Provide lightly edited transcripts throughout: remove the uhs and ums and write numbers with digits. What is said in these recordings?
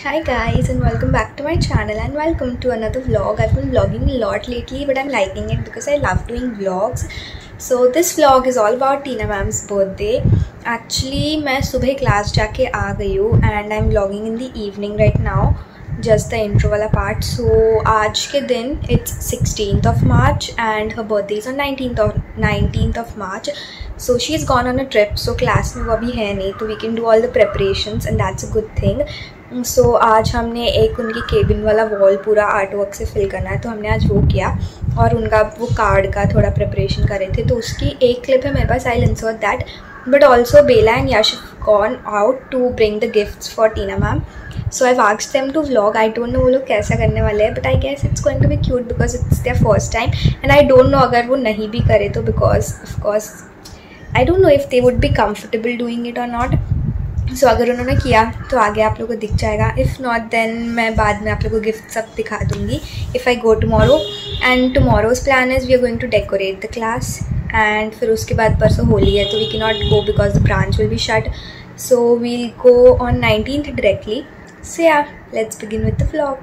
Hi guys and welcome back to my channel and welcome to another vlog. I've been vlogging a lot lately but I'm liking it because I love doing vlogs. So this vlog is all about Tina ma'am's birthday. Actually मैं सुबह class जाके आ गई हूँ and I'm vlogging in the evening right now. Just the intro वाला part. So आज के दिन it's 16th of March and her birthday is on 19th of March. So she's gone on a trip. So class में वो अभी है नहीं तो we can do all the preparations and that's a good thing. So आज हमने एक उनकी केबिन वाला वॉल पूरा आर्ट वर्क से फिल करना है तो हमने आज वो किया और उनका वो कार्ड का थोड़ा प्रिपरेशन कर रहे थे तो उसकी एक क्लिप है मेरे पास. I will insert that. But also Bela and Yash gone out to bring the gifts for Tina ma'am. So I asked them to vlog. I don't know वो लोग कैसा करने वाले हैं but I guess it's going to be cute because it's their first time and I don't know अगर वो नहीं भी करे तो because of course I don't know if they would be comfortable doing it और नॉट. सो अगर उन्होंने किया तो आगे आप लोगों को दिख जाएगा. इफ़ नॉट देन मैं बाद में आप लोगों को गिफ्ट सब दिखा दूँगी if I go tomorrow. And tomorrow's plan is we are going to decorate the class and फिर उसके बाद परसों होली है तो we can not go because the branch will be shut. So we'll go on 19th directly. So yeah let's begin with the vlog.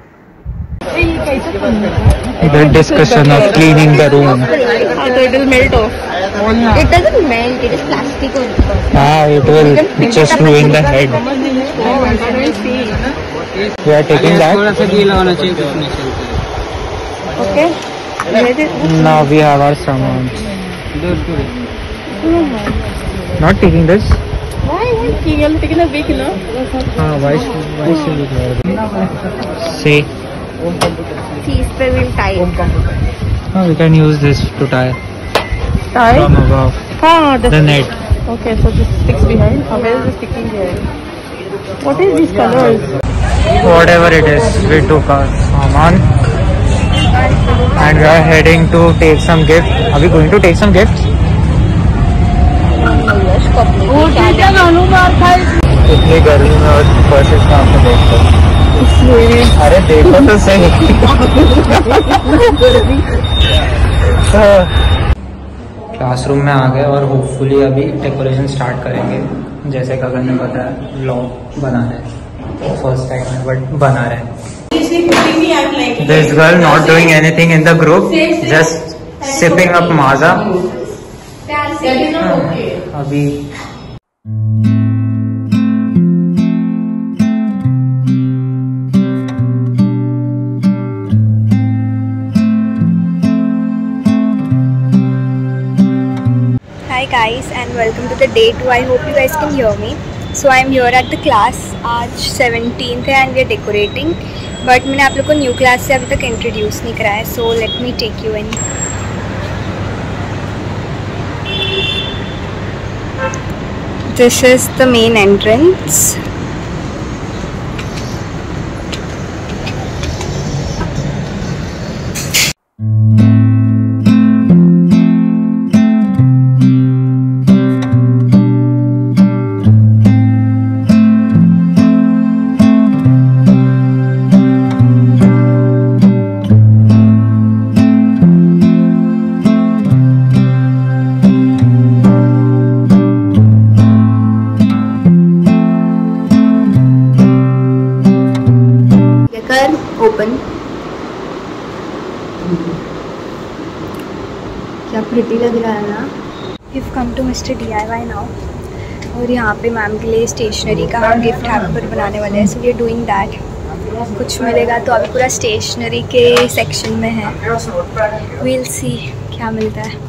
The discussion of cleaning the room. So it will melt off. It doesn't melt, it is plastic only. It will just ruin the head. We are taking that. Okay. Now we have our saman. Not taking this. Why? You're taking a big, no? Why should we do that? See. See, इस पे will tie. We can use this to tie. Tie? From above. The net. Okay, so this sticks behind. Where is the sticking here? What is these colors? Whatever it is, we took our saman and we are heading to take some gifts. Are we going to take some gifts? इतनी गर्मी में और buses कहाँ पे देखते. अरे देखो तो सही. क्लासरूम में आ गए और होपफुली अभी डेकोरेशन स्टार्ट करेंगे. जैसे गगन ने बताया व्लॉग बना रहे हैं फर्स्ट टाइम है बट बना रहे हैं. This girl not doing anything in the group just sipping up Maaza. अभी Hi guys and welcome to the day 2. I hope you guys can hear me. So I am here at the class. आज 17th है and we are decorating. But मैंने आप लोग को new class से अभी तक इंट्रोड्यूस नहीं कराया है. So let me take you in. This is the main entrance. Open. क्या प्रिटी लग रहा है ना. We've come to Mr. DIY now. और यहाँ पे मैम के लिए स्टेशनरी का हम गिफ्ट हैम्पर बनाने वाले हैं. So we are doing that. कुछ मिलेगा तो अभी पूरा स्टेशनरी के सेक्शन में है. वील सी क्या मिलता है.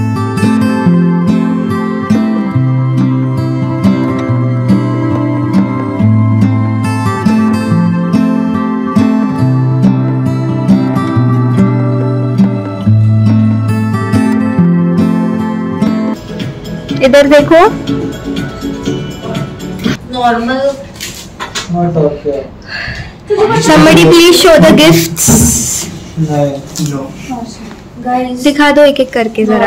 इधर देखो. Normal. Somebody please show the gifts. No. Guys दिखा दो एक एक करके जरा.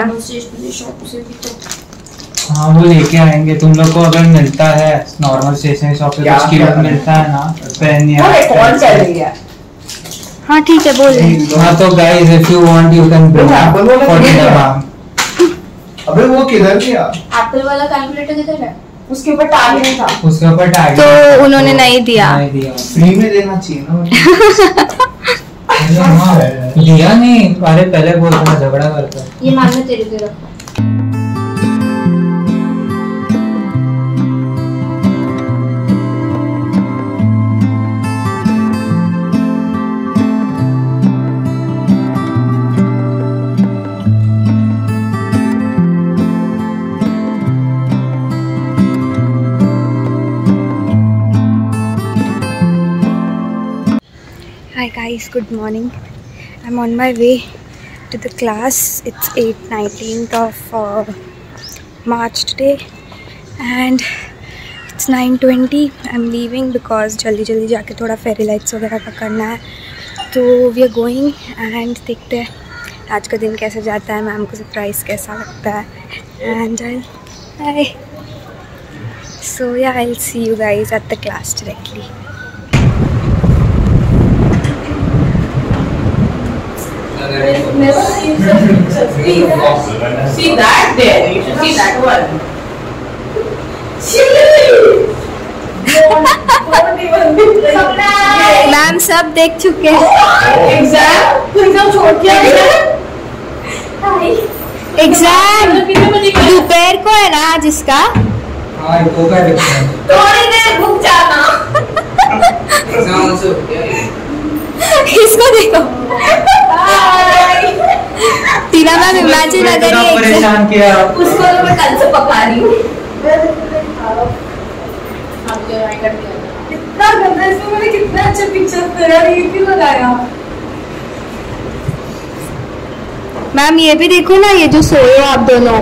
हाँ वो लेके आएंगे. तुम लोग को अगर मिलता है नॉर्मल स्टेशनरी शॉप पे कुछ कीमत मिलता है ना पेन या कौन सा है. हाँ ठीक है बोल. हाँ तो guys if you want you can bring for dinner. अबे वो किधर गया? एप्पल वाला कैलकुलेटर किधर है? उसके ऊपर टैग नहीं था। उसके ऊपर टैग तो उन्होंने नहीं दिया। फ्री में देना चाहिए ना। दिया नहीं, अरे पहले बोलता झगड़ा करता। ये मानना तेरे को रखो। Hi guys, good morning. I'm on my way to the class. It's 19th of March today and it's 9:20. I'm leaving because जल्दी जाके थोड़ा फेरी लाइट्स वगैरह पकड़ना है। तो we are going and देखते हैं आज का दिन कैसे जाता है, मैम को सरप्राइज़ कैसा लगता है and bye. So yeah, I'll see you guys at the class directly. Never seen such pictures. See that there. You should see that one. Ma'am सब देख चुके हैं। एग्जाम छोड़ के एग्जाम दोपहर को है ना जिसका। थोड़ी देर रुक जाना। इसको देखो टीना मैम इमेजिन अगर ये परेशान किया उसको तो मैं कल से पका रही हूँ। कितना गंदा, इसमें मैंने कितना अच्छा पिक्चर तैयार क्यों लगाया। मैम ये भी देखो ना, ये जो सोए हो आप दोनों।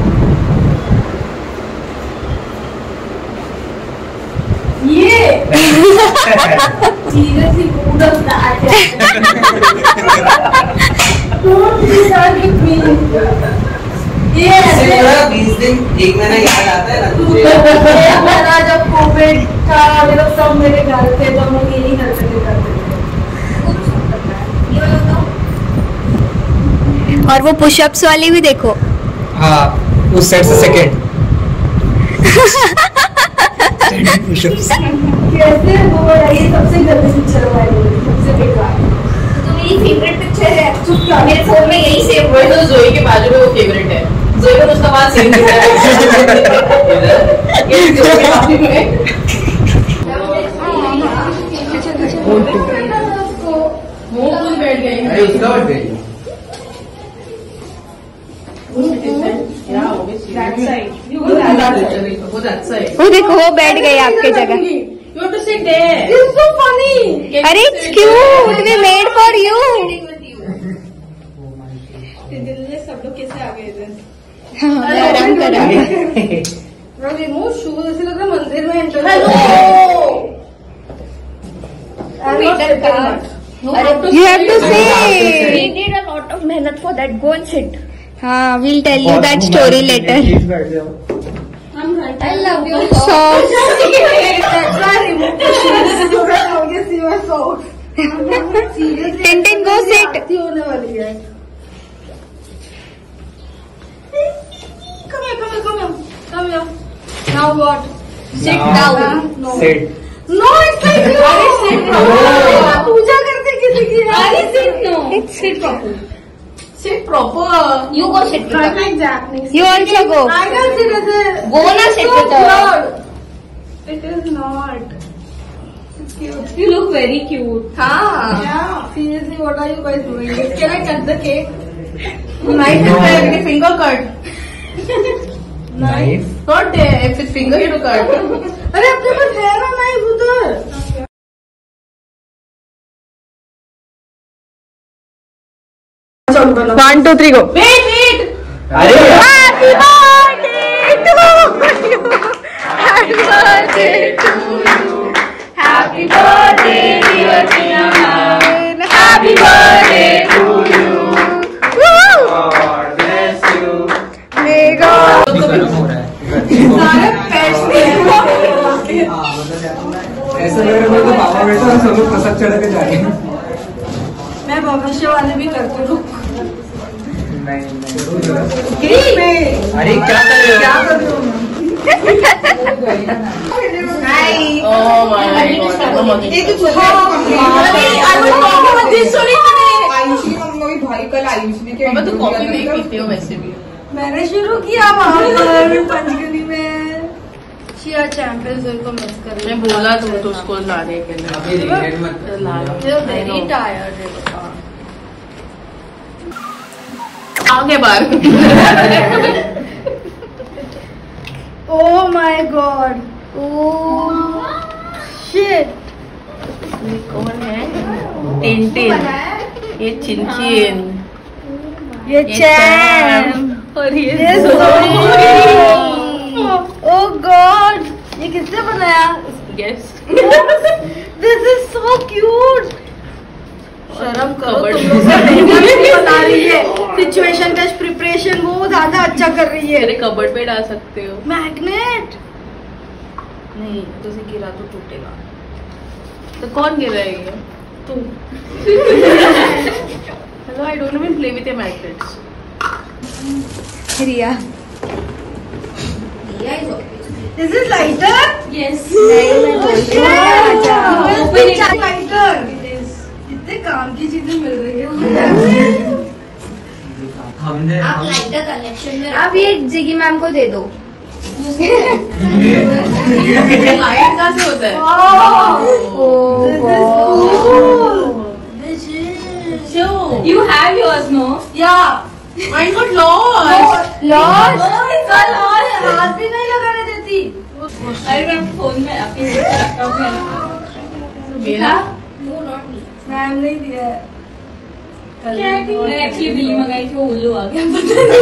ये seriously mood of that. Don't do that with me. ये ऐसे 20 दिन 1 महीना याद आता है ना तुझे। मेरा जब कोविड था, मतलब सब मेरे घर थे तो हम यही हरकतें करते थे। और वो पुशअप्स वाली भी देखो। हाँ, उस साइड से सेकंड कैसे वो ये सबसे गंदी पिक्चर वाली, सबसे बेकार। तो मेरी फेवरेट पिक्चर है, चुप कर, मेरे फोन में यही सेव वही तो जोई के बाजू में वो फेवरेट है। जोई को उसका बात सेम है। ये जोई के बाजू में मुंह फुल बैठ गई। अरे उसका बैठ गई। वो देखो वो बैठ गई आपके जगह। You have to sit there. It's so funny. अरे it's cute, we made for you. सब लोग कैसे आ गए इधर? आराम करो। रिमूव शूज, ऐसे लग रहा मंदिर में enter. You have to say. We did a lot of mehnat for that. Go and sit. हाँ, we'll tell you that story later. I love you. So Tintin, go sit. होने वाली है। Come here. Now what? Sit down. No. Sit. No, it's like you. Sit पूजा करते किसी की। Sit no. Sit proper. Sit proper. You go sit. Not like Japanese. You also go. I can't sit as a. Go na sit with her. It is not. It's cute. You look very cute. Yeah. Seriously, what are you guys doing? Can I cut the cake? Knife is there. Get finger cut. Knife. Not there. If it's finger, you cut. अरे अपने पास है ना knife उधर. 1, 2, 3 go. Wait. अरे Happy birthday to you. Happy birthday to you. Happy birthday dear Tina Ma'am. Happy birthday to you. Woo! God bless you। May God. गरम हो रहा है। सारे पैसे ऐसा लग रहा है तो पापा बेटा सब लोग प्रसाद चढ़ा के जाएंगे। मैं भविष्य वाले भी करती हूँ। नहीं अरे क्या कर रहे हो? भाई कल आयुष ने क्या तो कॉफी नहीं पीते हो वैसे भी। मैंने शुरू किया वहाँ पर पंचगनी में। शिया चैंपियंस को मिस कर। मैं बोला तो उसको लाने के लिए। वेरी टायर्ड है बाबा। आगे बार। Oh my god. Oh shit. ये कौन है? टिन ये चिन ये चैन और ये Oh god. ये किसने बनाया? Guess. This is so cute. शर्म करो Cupboard. तुम लोग बता रही है। सिचुएशन टेस्ट प्रिपरेशन वो ज्यादा अच्छा कर रही है। मेरे कबर्ड पे डाल सकते हो। मैग्नेट नहीं तो से गिरा तो टूटेगा। तो कौन गिर रहा है ये? तू hello I don't even play with your magnets. Riya this is lighter. Yes. नहीं मैं बोल रही हूँ लाइटर कितने काम की चीजें मिल रही है। हमने आप लाइटर कलेक्शन में आप ये जिगी मैम को दे दो। लाइट कहाँ से होता है? You have yours, no? Yeah. Mine got lost. हाथ भी नहीं लगाने देती। अरे मैं फोन में आपके लैपटॉप में मेरा मैम नहीं दिया है। मैं एक्चुअली बिल्ली मंगाई थी वो उल्लू आ गया।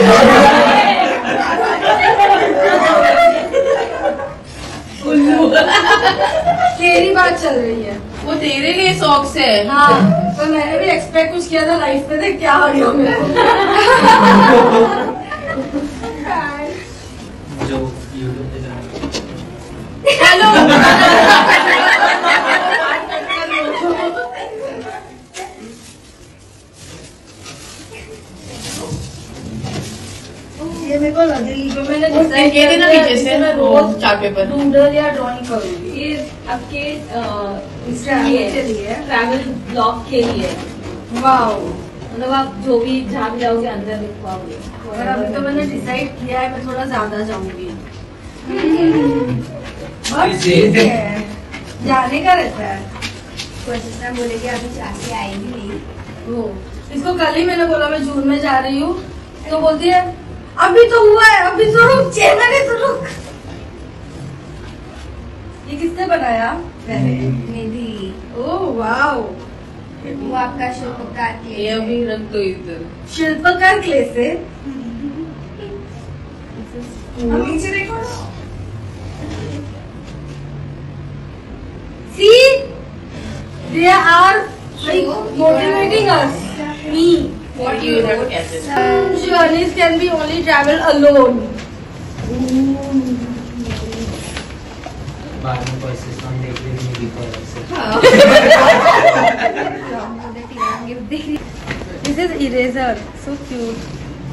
तेरी बात चल रही है। वो तेरे लिए सॉक्स है। हाँ तो मैंने भी एक्सपेक्ट कुछ किया था लाइफ में। देख क्या हो गया मेरे जो यूट्यूब पे जा ये मेरे को लगेगी जो मैंने ये देना नीचे से मैं वो रोज चार्ट पेपर। डूडल या ड्राइंग करूंगी। ये आपके इंस्टाग्राम के लिए ट्रैवल ब्लॉग के लिए वाओ। मतलब आप जो भी जहाँ भी जाओगे अंदर लिख पाओगे। और अभी तो मैंने डिसाइड किया है मैं थोड़ा ज्यादा जाऊंगी। बहुत ठीक है, जाने का रहता है। कोशिश में बोलेगी अभी जाके आएगी नहीं। वो इसको कल ही मैंने बोला मैं जून में जा रही हूँ तो बोलती है अभी तो हुआ है अभी तो रुक 6 महीने तो रुक। ये किसने बनाया? Nidhi oh wow. वो आपका शिल्पकार के ये अभी रख दो इधर। शिल्पकार क्ले से नीचे देखो। See, they are like motivating us. Me. What you have to catch it? Journeys can be only traveled alone. बाद में प्रोसेस हम देख लेंगे बिफोर से। This is eraser. So cute.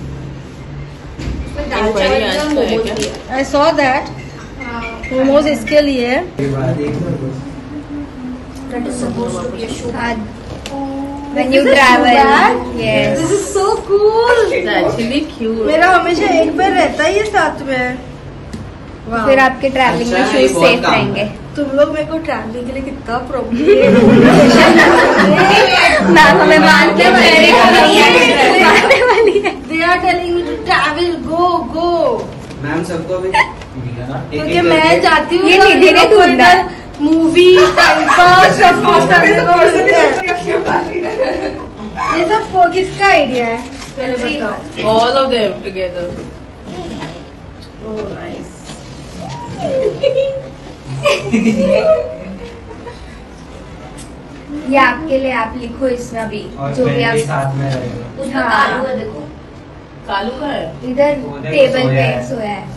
I saw that. Momos इसके लिए When you travel, yes. This is so cool. It's actually cute. मेरा हमेशा एक बार रहता ही है साथ में। Wow. फिर आपके ट्रैवलिंग में अच्छा, ये शूज बहुत सेफ काम है। रहेंगे। तुम लोग मेरे को ट्रैवलिंग के लिए कितना प्रॉब्लम मैम हमें मानते मानने वाली है। They are telling me to travel, go. Ma'am सबको भी मिला ना क्योंकि मैं चाहती हूँ ये निधि ने ढूंढा। मूवी टाइम पास सब कुछ करने को मिलता है। ये सब किसका आइडिया है? पहले बताओ। All of them together. Oh nice. ये आपके लिए आप लिखो इसमें अभी और जो भी पेन भी आप साथ में रहेगा। उसमें हाँ। कालू है देखो। कालू का है। इधर वो देखो, टेबल सोया पे है। सोया है।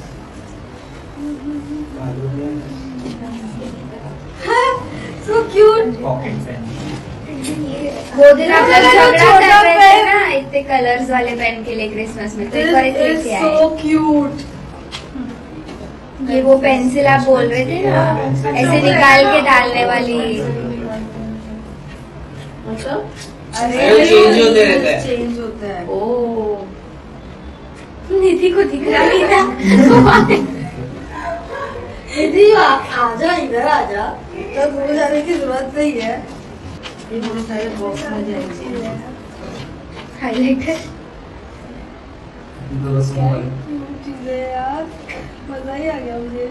So cute. Pocket pen. वो दिन आप ये झगड़ा छोटा कर रहे थे पेन। ना इतने कलर्स वाले पेन के लिए क्रिसमस में तो एक This बार एक is लेके आए। so cute. ये वो पेंसिल आप बोल रहे थे ना, ऐसे निकाल के डालने वाली। मतलब चेंज होते रहता है। चेंज होता है। ओ निधि को दिख रहा नहीं था। निधि आजा, इधर आजा, तो दूर जाने की जरूरत नहीं है। ये बहुत सारे बॉक्स में जाएंगे। हाईलाइटर चीजें यार, मजा ही आ गया मुझे।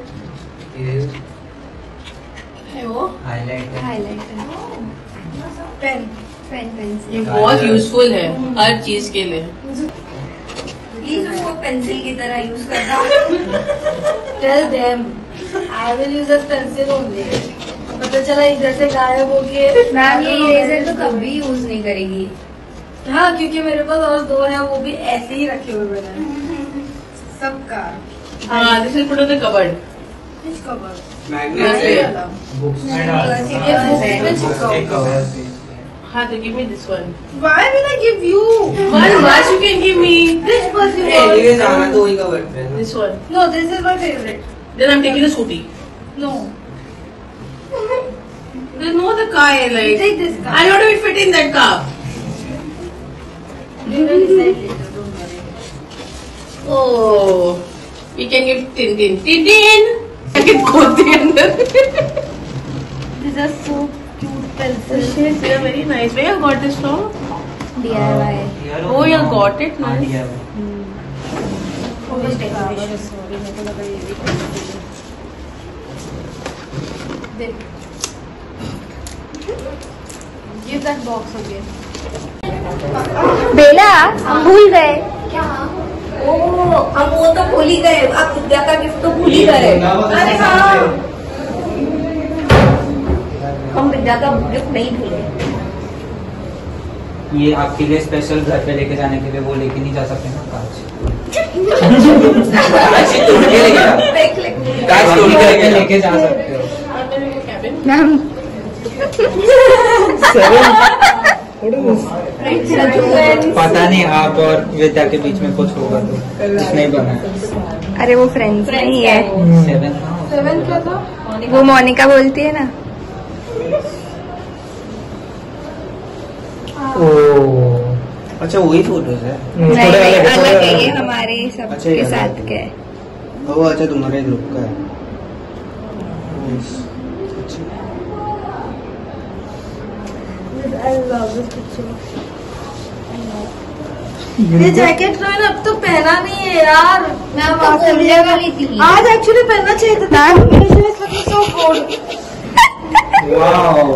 है वो हाईलाइटर पेन पेंसिल। ये बहुत यूजफुल है हर चीज के लिए। प्लीज उसको पेंसिल की तरह यूज करना। Tell them I will use a pencil only. पता चला इधर से गायब हो गए। मैम ये इरेजर तो कभी यूज नहीं करेगी। हाँ, क्योंकि मेरे पास और दो है, वो भी ऐसे ही रखे हुए मैंने सबका। हाँ, this will put in the cupboard. Which cover? Books में ये book में चिपका हुआ है। हाँ, तो give me this one. Why will I give you? One much you can give me. This was Hey, yours. जाना तो वही कवर पे। This one. No, this is my favorite. Then I'm taking the scooty. No, There's no other car like. take this car. I don't even fit in that car. You will decide later. Don't worry. Oh, we can give Tintin. Tintin. I can go the अंदर. These are so cute pencils. They are very nice. Where you got this from? DIY। Oh, you got it. Nice. Oh, this cover is sorry, मेरे को लगा ये भी pencil है। देख। Give that box again. बेला हम भूल गए। ओ हम वो तो भूल ही गए। आप विद्या का गिफ्ट तो भूल ही गए। अरे हाँ, हम विद्या का गिफ्ट नहीं भूले। ये आपके लिए स्पेशल घर पे लेके जाने के लिए वो लेके नहीं जा सकते ना कांच। कांच तोड़ के लेके जा। कांच तोड़ के लेके जा सकते हो। मैम पता नहीं आप और विद्या के बीच में कुछ होगा तो कुछ नहीं बना है। अरे वो फ्रेंड्स नहीं है, 7 क्या था? वो मोनिका बोलती है ना। ओ अच्छा वही फोटोज है। नहीं नहीं अलग है, ये हमारे सबके अच्छा, ये साथ अलग के है। वो अच्छा तुम्हारे ग्रुप का है। I love this picture. ये जैकेट तो मैंने अब तो पहना नहीं है यार। मैं तो बोलने वाली थी। आज एक्चुअली पहनना चाहिए था। So good. वाओ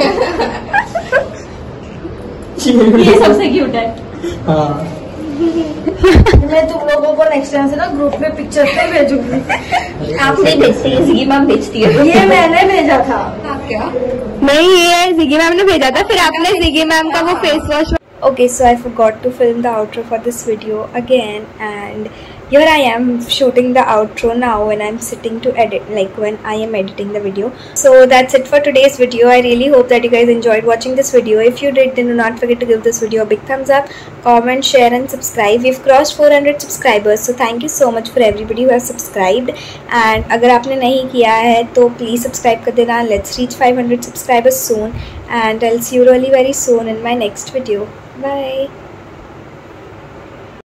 ये सबसे क्यूट है। हाँ मैं तुम लोगों को नेक्स्ट टाइम से ना ग्रुप में पिक्चर्स नहीं भेजूंगी। आपने भेजती है, जिगी मैम भेजती है। ये मैंने भेजा था। क्या? नहीं, ये जिगी मैम ने भेजा था, फिर आपने जिगी मैम का वो face wash. Okay, so I forgot to film the outro for this video again, and here I am shooting the outro now when I'm sitting to edit, like when I am editing the video. So that's it for today's video. I really hope that you guys enjoyed watching this video. If you did, then do not forget to give this video a big thumbs up, comment, share and subscribe. We've crossed 400 subscribers, so thank you so much for everybody who has subscribed. And अगर आपने नहीं किया है तो please subscribe कर देना. Let's reach 500 subscribers soon, and I'll see you really very soon in my next video. Bye.